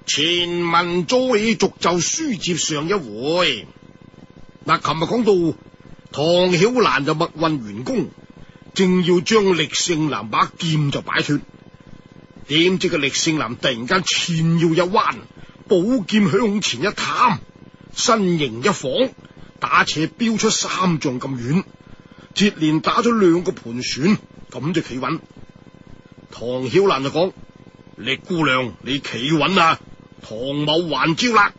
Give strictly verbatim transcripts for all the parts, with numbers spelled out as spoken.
前文再續，就書接上一回。嗱，琴日講到唐曉蘭就密運完工，正要將力勝男把劍就擺脫，點知個力勝男突然間前腰一彎，寶劍向前一探，身形一晃，打斜飆出三丈咁遠，接連打咗兩個盤旋，咁就企穩。唐曉蘭就講：力姑娘，你企穩啊，唐某還招啦。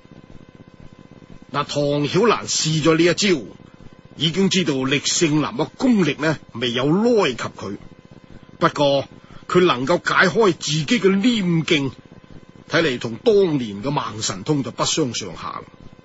嗱，唐曉蘭試咗呢一招，已經知道力勝男嘅功力呢未有耐及佢，不過佢能夠解開自己嘅黏勁，睇嚟同當年嘅孟神通就不相上下。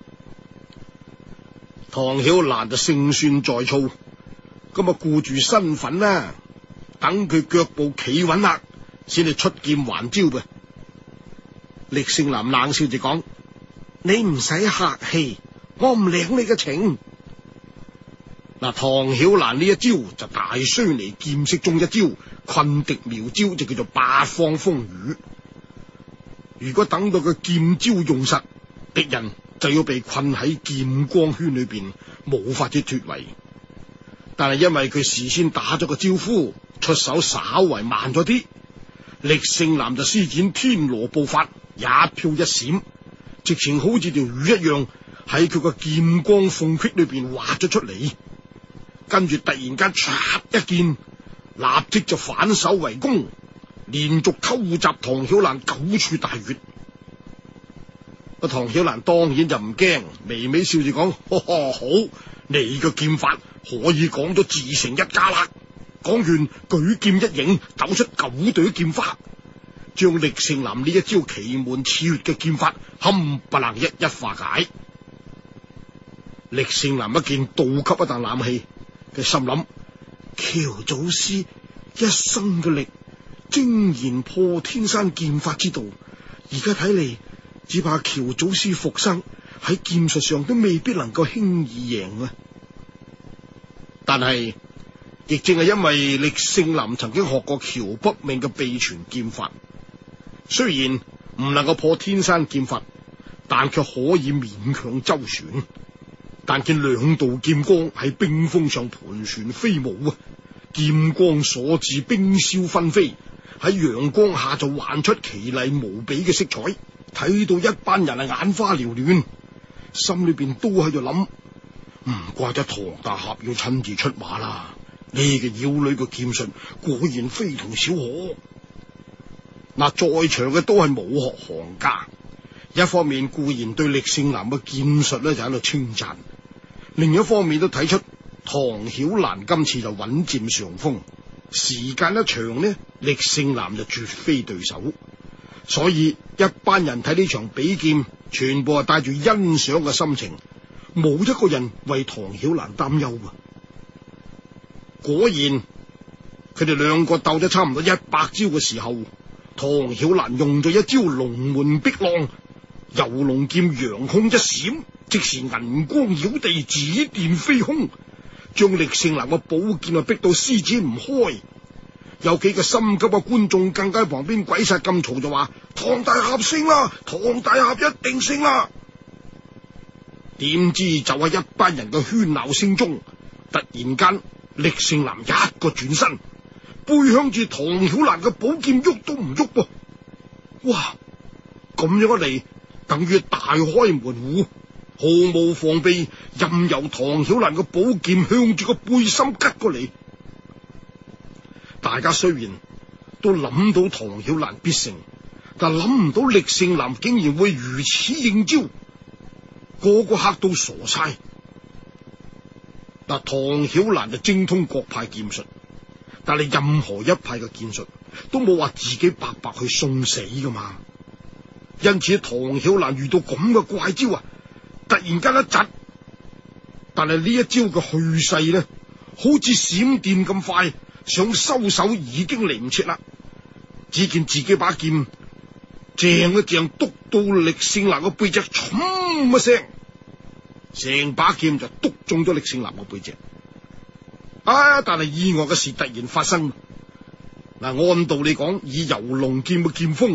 唐曉蘭就勝算在操，咁啊顧住身份啦，等佢腳步企穩啦，先至出劍還招噃。力勝男冷笑住講：你唔使客氣，我唔領你嘅情。嗱，唐曉蘭呢一招就大衰尼劍式中一招困敵妙招，就叫做八方風雨。如果等到個劍招用實，敵人就要被困喺劍光圈裏邊，冇法子脫圍。但係因為佢事先打咗個招呼，出手稍為慢咗啲，力勝男就施展天羅步法，一飄一閃，直情好似條魚一樣喺佢個劍光縫隙裏邊滑咗出嚟，跟住突然間唰一劍，立即就反手為攻，連續偷襲唐曉蘭九處大穴。個唐曉蘭當然就唔驚，微微笑住講：呵呵，好，你個劍法可以講咗自成一家啦。講完舉劍一影，抖出九朵劍花，將力勝男呢一招奇門刺穴嘅劍法冚唪唥一一化解。力勝男一見倒吸一啖冷氣，佢心諗：喬祖師一生嘅力精研破天山劍法之道，而家睇嚟，只怕喬祖師復生喺劍術上都未必能夠輕易贏啊！但係亦正係因為力勝男曾經學過喬北命嘅秘傳劍法，雖然唔能夠破天山劍法，但卻可以勉強周旋。但見兩道劍光喺冰封上盤旋飛舞啊，劍光所至，冰消紛飛，喺陽光下就幻出奇麗無比嘅色彩，睇到一班人啊眼花繚亂，心裏邊都喺度諗：唔怪得唐大俠要親自出馬啦，呢個妖女嘅劍術果然非同小可。嗱，在場嘅都係武學行家，一方面固然對力勝男嘅劍術咧就喺度稱讚，另一方面都睇出唐曉蘭今次就穩佔上風，時間一長呢，力勝男就絕非對手，所以一班人睇呢場比劍，全部係帶住欣賞嘅心情，冇一個人為唐曉蘭擔憂啊！果然，佢哋兩個鬥咗差唔多一百招嘅時候，唐曉蘭用咗一招龍門碧浪，游龍劍揚空一閃，即時銀光繞地，紫電飛空，將力勝男嘅寶劍啊逼到施展唔開。有幾個心急嘅觀眾更加喺旁邊鬼殺咁嘈，就話：唐大俠勝啦，唐大俠一定勝啦！點知就喺一班人嘅喧鬧聲中，突然間力勝男一個轉身，背向住唐曉蘭嘅寶劍喐都唔喐噃！哇！咁樣一嚟，等於大開門戶，毫無防備，任由唐曉蘭嘅寶劍向住個背心吉過嚟。大家雖然都諗到唐曉蘭必勝，但諗唔到力勝男竟然會如此應招，個個嚇到傻晒。嗱，唐曉蘭就精通各派劍術，但係任何一派嘅劍術都冇話自己白白去送死噶嘛。因此唐曉蘭遇到咁嘅怪招啊，突然間一窒，但係呢一招嘅去勢呢，好似閃電咁快，想收手已經嚟唔切啦。只見自己把劍正一正篤到力勝男嘅背脊，衝一聲，成把劍就篤中咗力勝男嘅背脊。啊！但係意外嘅事突然發生。嗱，按道理講，以游龍劍嘅劍鋒，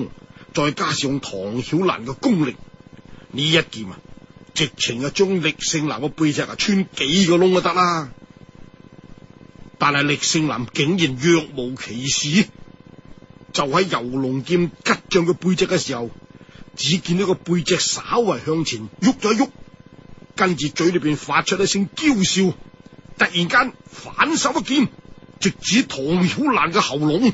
再加上唐曉蘭嘅功力，呢一劍啊，直情啊將力勝男嘅背脊啊穿幾個窿就得啦。但係力勝男竟然若無其事，就喺游龍劍吉中佢背脊嘅時候，只見到個背脊稍為向前喐咗喐，跟住嘴裏邊發出一聲嬌笑，突然間反手一劍直指唐曉蘭嘅喉嚨。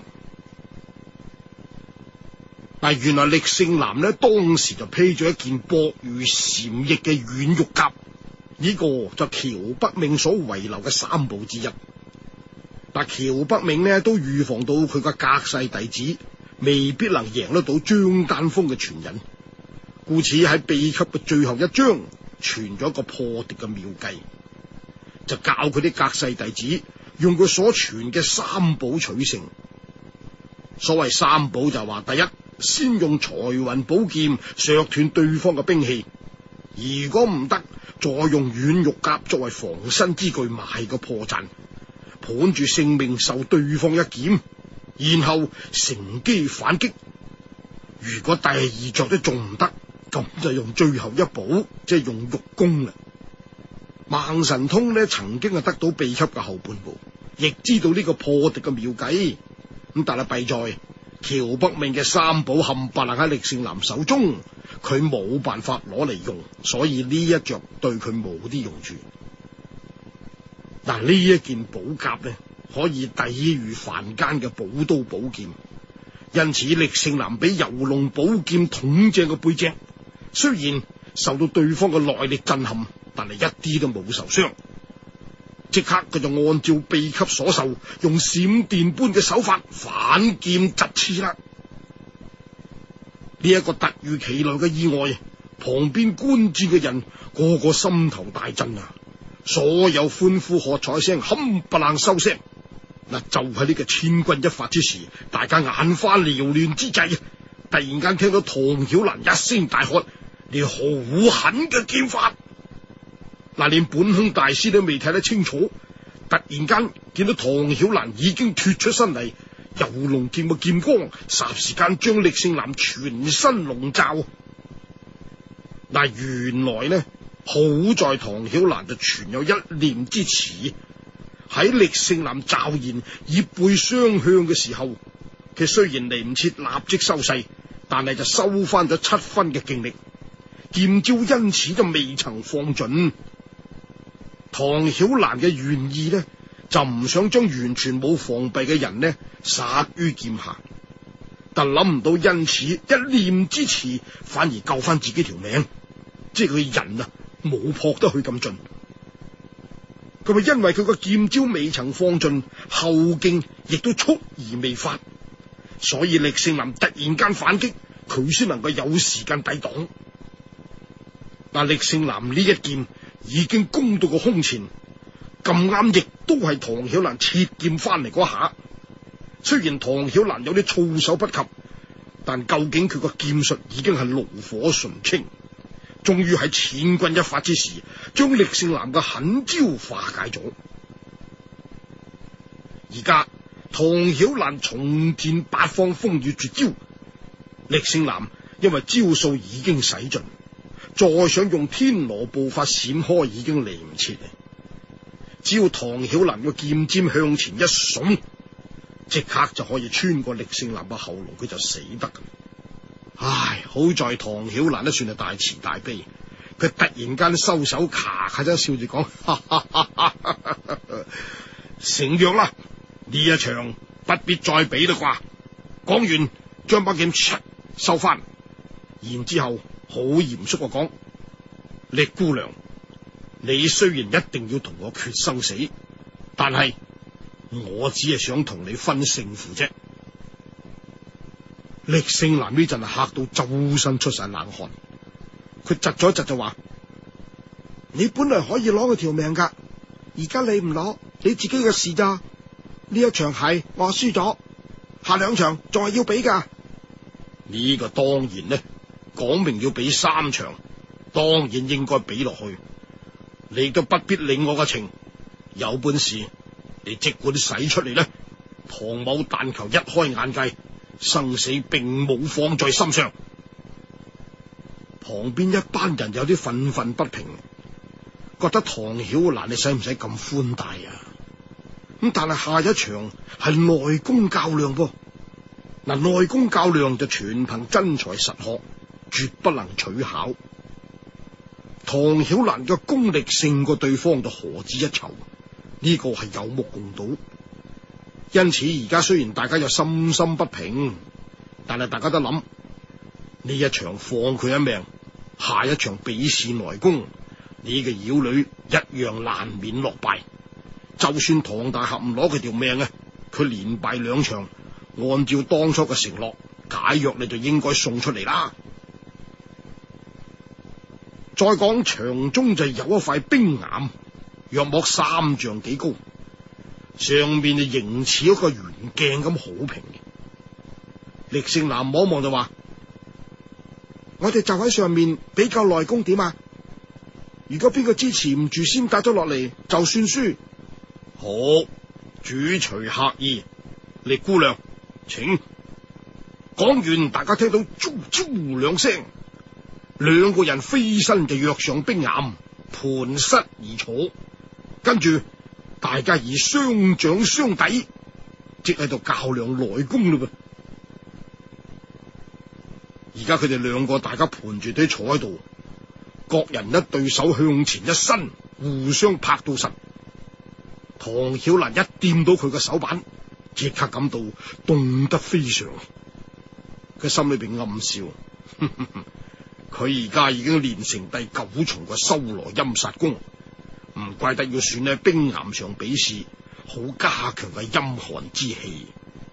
但原來力勝男呢，當時就披咗一件薄如蟬翼嘅軟玉甲，呢、這個就喬北冥所遺留嘅三寶之一。但喬北冥呢都預防到佢個隔世弟子未必能贏得到張丹峰嘅傳人，故此喺秘笈嘅最後一章傳咗一個破敵嘅妙計，就教佢啲隔世弟子用佢所傳嘅三寶取勝。所謂三寶就話，第一，先用財雲寶劍削斷對方嘅兵器，如果唔得，再用軟玉甲作為防身之具埋個破綻，盤住性命受對方一劍，然後乘機反擊。如果第二着都仲唔得，咁就用最後一寶，即係用玉弓啦。孟神通呢曾經係得到秘笈嘅後半部，亦知道呢個破敵嘅妙計，咁但係弊在喬北冥嘅三寶冚唪唥喺力勝男手中，佢冇辦法攞嚟用，所以呢一着對佢冇啲用處。嗱，呢一件寶甲呢，可以抵禦凡間嘅寶刀寶劍，因此力勝男俾游龍寶劍捅正個背脊，雖然受到對方嘅內力震撼，但係一啲都冇受傷。即刻佢就按照秘笈所授，用閃電般嘅手法反劍疾刺啦。呢、這、一個突如其來嘅意外，旁邊觀戰嘅人個個心頭大震啊！所有歡呼喝彩聲冚唪唥收聲。嗱，就喺呢個千鈞一髮之時，大家眼花繚亂之際，突然間聽到唐曉蘭一聲大喝：你好狠嘅劍法！嗱，連本空大師都未睇得清楚，突然間見到唐曉蘭已經脱出身嚟，游龍劍嘅劍光霎時間將力勝男全身籠罩。嗱，原來呢，好在唐曉蘭就存有一念之詞，喺力勝男驟然以背相向嘅時候，佢雖然嚟唔切立即收勢，但係就收翻咗七分嘅勁力，劍招因此就未曾放盡。唐曉蘭嘅原意呢，就唔想將完全冇防備嘅人呢殺於劍下，但諗唔到因此一念之詞，反而救翻自己條命，即係佢人啊冇撲得去咁盡。佢咪因為佢個劍招未曾放盡，後勁亦都蓄而未發，所以力勝男突然間反擊，佢先能夠有時間抵擋。但力勝男呢一劍已經攻到個胸前，咁啱亦都係唐曉蘭切劍翻嚟嗰下。雖然唐曉蘭有啲措手不及，但究竟佢個劍術已經係爐火純青，終於喺千鈞一髮之時，將力勝男嘅狠招化解咗。而家唐曉蘭重展八方風雨絕招，力勝男因為招數已經使盡，再想用天羅步法閃開已經嚟唔切。只要唐曉蘭個劍尖向前一聳，即刻就可以穿過力勝男嘅喉嚨，佢就死得。唉，好在唐曉蘭都算係大慈大悲，佢突然間收手，咔咔聲笑住講：成約啦，呢一場不必再比啦啩。講完，將把劍收翻，然之後好嚴肅嘅講：力姑娘，你雖然一定要同我決生死，但係我只係想同你分勝負啫。力勝男呢陣係嚇到周身出晒冷汗，佢窒咗一窒就話：你本來可以攞佢條命噶，而家你唔攞，你自己嘅事咋？呢一場係我輸咗，下兩場仲係要比噶。呢個當然呢，講明要比三場，當然應該比落去。你都不必領我嘅情，有本事你即管使出嚟呢。唐某但求一開眼界， 生死並冇放在心上。旁邊一班人有啲憤憤不平，覺得唐曉蘭你使唔使咁寬大啊？咁但係下一場係內功較量噃，嗱，內功較量就全憑真才實學，絕不能取巧。唐曉蘭嘅功力勝過對方就何止一籌，呢個係有目共睹。因此而家雖然大家有心心不平，但係大家都諗呢一場放佢一命，下一場比試內功，呢個妖女一樣難免落敗。就算唐大俠唔攞佢條命啊，佢連敗兩場，按照當初嘅承諾，解藥你就應該送出嚟啦。再講場中就有一塊冰岩，約莫三丈幾高，上面就形似一個圓鏡咁，好平。力勝男望望就話：我哋就喺上面比較內功點啊？如果邊個支持唔住先帶咗落嚟，就算輸。好，主隨客意，力姑娘，請。講完，大家聽到啾啾兩聲，兩個人飛身就躍上冰岩，盤膝而坐，跟住大家以雙掌相抵，即喺度較量內功嘞噃。而家佢哋兩個大家盤住腿坐喺度，各人一對手向前一伸，互相拍到實。唐曉蘭一掂到佢嘅手板，即刻感到凍得非常。佢心裏邊暗笑，佢而家已經練成第九重嘅修羅陰煞功，唔怪得要選喺冰岩上比試，好加強嘅陰寒之氣。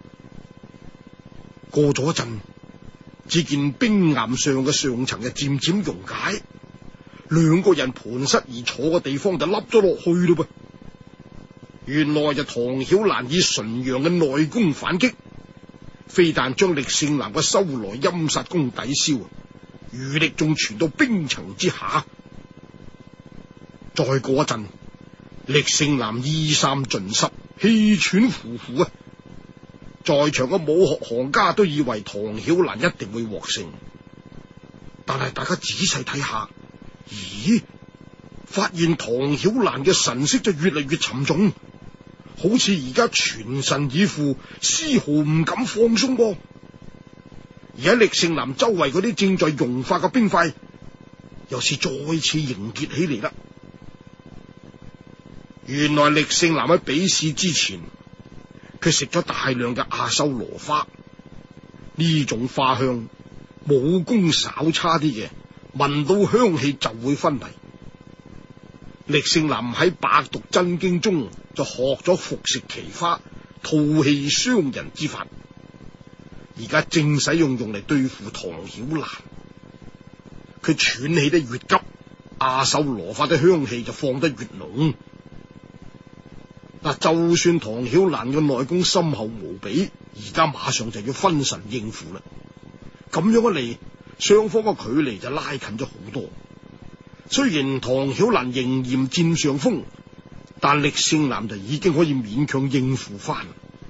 過咗一陣，只見冰岩上嘅上層就漸漸溶解，兩個人盤膝而坐嘅地方就凹咗落去咯噃。原來就唐曉蘭以純陽嘅內功反擊，非但將力勝男嘅修羅陰煞功抵消，餘力仲傳到冰層之下。再過一陣，力勝男衣衫盡濕，氣喘呼呼啊！在場嘅武學行家都以為唐曉蘭一定會獲勝，但係大家仔細睇下，咦？發現唐曉蘭嘅神色就越嚟越沉重，好似而家全神以赴，絲毫唔敢放鬆噃。而喺力勝男周圍嗰啲正在融化嘅冰塊，又是再次凝結起嚟啦。原來力勝男喺比試之前，佢食咗大量嘅亞修羅花，呢種花香，武功稍差啲嘅，聞到香氣就會昏迷。力勝男喺百毒真經中就學咗服食奇花，吐氣傷人之法，而家正使用用嚟對付唐曉蘭。佢喘氣得越急，亞修羅花的香氣就放得越濃。嗱，就算唐曉蘭嘅內功深厚無比，而家馬上就要分神應付啦。咁樣一嚟，雙方嘅距離就拉近咗好多。雖然唐曉蘭仍然佔上風，但力勝男就已經可以勉強應付翻。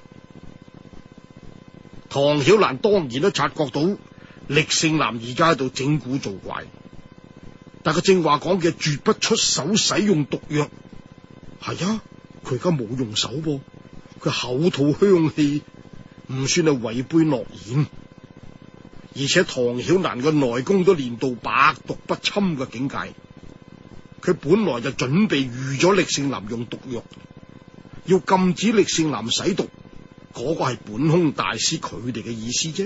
唐曉蘭當然都察覺到力勝男而家喺度整蠱做怪，但佢正話講嘅絕不出手使用毒藥，係啊，佢而家冇用手噃，佢口吐香氣，唔算係違背諾言。而且唐曉蘭嘅內功都練到百毒不侵嘅境界，佢本來就準備預咗力勝男用毒藥，要禁止力勝男使毒，嗰個係本空大師佢哋嘅意思啫。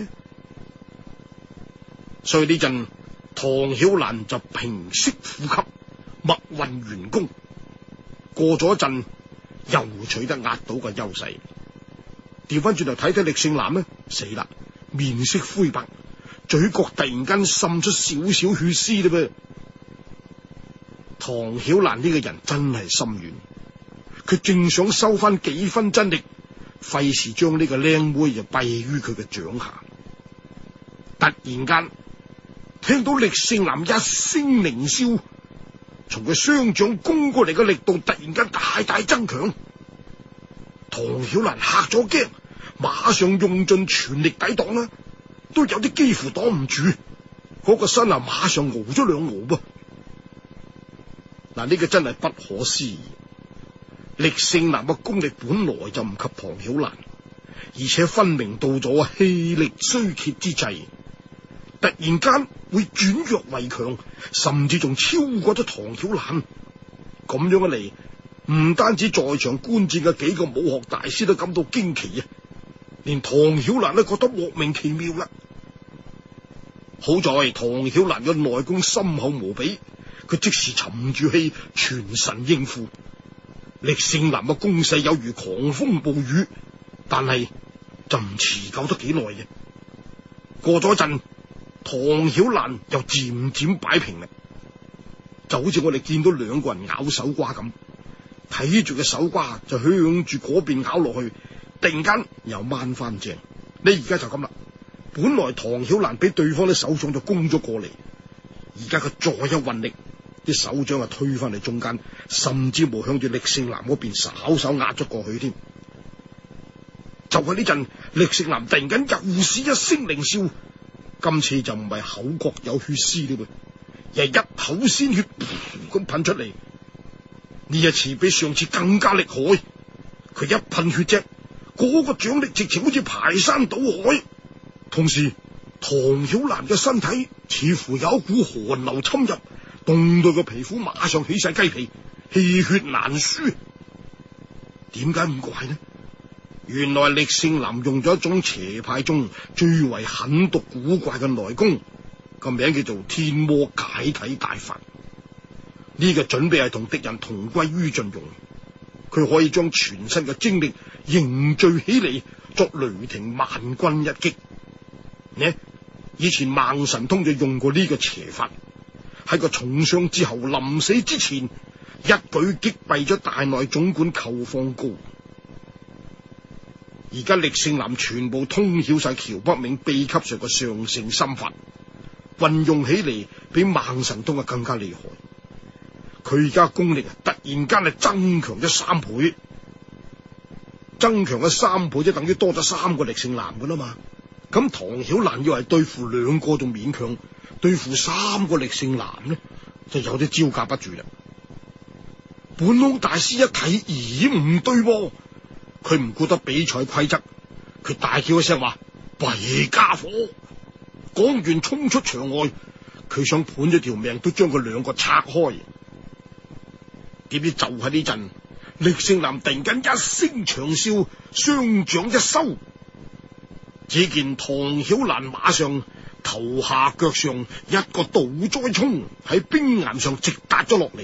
所以呢陣唐曉蘭就平息呼吸，默運元功，過咗一陣又取得壓倒嘅優勢。調翻轉頭睇睇力勝男呢，死啦，面色灰白，嘴角突然間滲出少少血絲嘞噃。唐曉蘭呢個人真係心軟，佢正想收翻幾分真力，費事將呢個靚妹就斃於佢嘅掌下。突然間聽到力勝男一聲凌嘯，從佢雙掌攻過嚟嘅力度突然間大大增強。唐曉蘭嚇咗驚， 馬上用盡全力抵擋啦，都有啲幾乎擋唔住，嗰、那個身啊馬上搖咗兩搖噃。嗱，呢個真係不可思議。力勝男嘅功力本來就唔及唐曉蘭，而且分明到咗氣力衰竭之際，突然間會轉弱為強，甚至仲超過咗唐曉蘭。咁樣一嚟，唔單止在場觀戰嘅幾個武學大師都感到驚奇啊，連唐曉蘭都覺得莫名其妙啦。好在唐曉蘭嘅內功深厚無比，佢即時沉住氣，全神應付。力勝男嘅攻勢有如狂風暴雨，但係就唔持久得幾耐嘅。過咗一陣，唐曉蘭又漸漸擺平啦，就好似我哋見到兩個人咬手瓜咁，睇住嘅手瓜就向住嗰邊咬落去，突然間又掹翻正。你而家就咁啦，本來唐曉蘭俾對方啲手掌就攻咗過嚟，而家佢再一運力，啲手掌啊推翻嚟中間，甚至冇向住力勝男嗰邊稍稍壓咗過去添。就喺呢陣，力勝男突然間又是一聲凌笑，今次就唔係口角有血絲嘞，而係一口鮮血咁噴出嚟。呢一次比上次更加厲害，佢一噴血啫，嗰個掌力直情好似排山倒海。同時，唐曉蘭嘅身體似乎有一股寒流侵入，凍到個皮膚馬上起晒雞皮，氣血難輸。點解咁怪呢？原來力勝男用咗一種邪派中最為狠毒古怪嘅內功，個名叫做天魔解體大法。呢個準備係同敵人同歸於盡用，佢可以將全身嘅精力凝聚起嚟，作雷霆萬鈞一擊。呢，以前孟神通就用過呢個邪法，喺個重傷之後臨死之前，一舉擊斃咗大內總管寇方高。而家力勝男全部通曉晒喬北冥秘笈上嘅上乘心法，運用起嚟比孟神通啊更加厲害。佢而家功力啊突然間係增強咗三倍，增強咗三倍即等於多咗三個力勝男噶啦嘛。咁唐曉蘭要係對付兩個仲勉強，對付三個力勝男呢，就有啲招架不住啦。本空大師一睇，咦，唔對喎，佢唔顧得比賽規則，佢大叫一聲話：弊家伙！講完衝出場外，佢想盤咗條命都將佢兩個拆開。點知就喺呢陣，力勝男突然間一聲長嘯，雙掌一收，只見唐曉蘭馬上頭下腳上一個倒栽蔥喺冰岩上直達咗落嚟。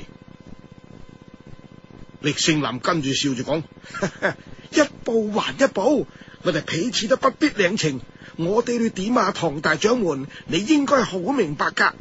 力勝男跟住笑住講：一步還一步，我哋彼此都不必領情。我哋要點啊，唐大掌門，你應該好明白噶。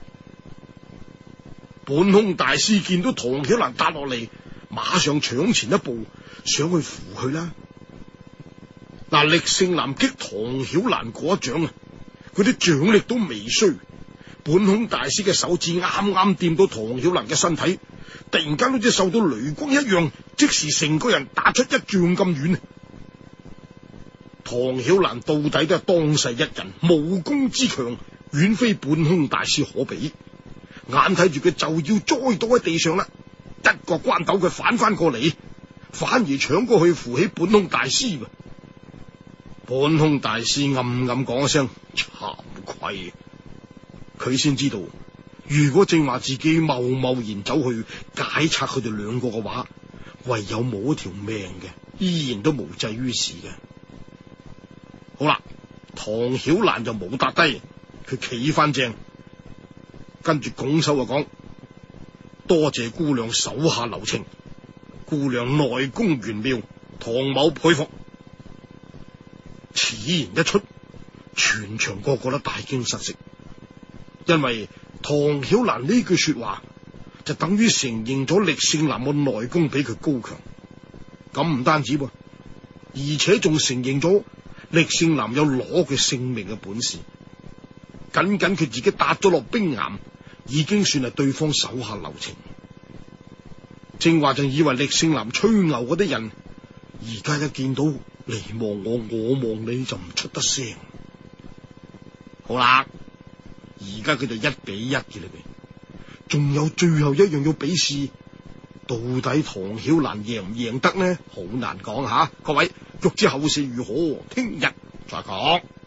本空大師見到唐曉蘭打落嚟，馬上搶前一步，想去扶佢啦。嗱，力勝男擊唐曉蘭嗰一掌啊，佢啲掌力都未衰，本空大師嘅手指啱啱掂到唐曉蘭嘅身體，突然間好似受到雷光一樣，即時成個人打出一丈咁遠。唐曉蘭到底都係當世一人，武功之強，遠非本空大師可比。眼睇住佢就要栽倒喺地上啦，一個關斗佢反翻過嚟，反而搶過去扶起本空大師。本空大師暗暗講一聲慚愧，佢先知道，如果正話自己貿貿然走去解拆佢哋兩個嘅話，唯有冇一條命嘅，依然都無濟於事嘅。好啦，唐曉蘭就冇搭低，佢企翻正，跟住拱手就講：多謝姑娘手下留情，姑娘內功玄妙，唐某佩服。此言一出，全場個個都大驚失色，因為唐曉蘭呢句說話就等於承認咗力勝男嘅內功比佢高強。咁唔單止噃，而且仲承認咗力勝男有攞佢性命嘅本事。僅僅佢自己踏咗落冰岩，已經算係對方手下留情。正話就以為力勝男吹牛嗰啲人，而家一見到你望我，我望你就唔出得聲。好啦，而家佢就一比一嘅啦，仲有最後一樣要比試，到底唐曉蘭贏唔贏得呢？好難講吓，各位欲知後事如何，聽日再講。